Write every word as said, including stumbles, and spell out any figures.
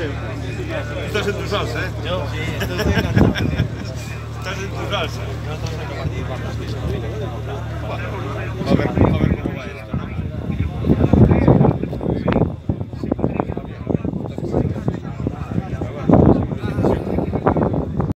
Pepe. Estás en tu salsa, ¿eh? Yo sí, estoy encantado. Estás en tu salsa. Nosotros hay que participar más que eso, ¿no?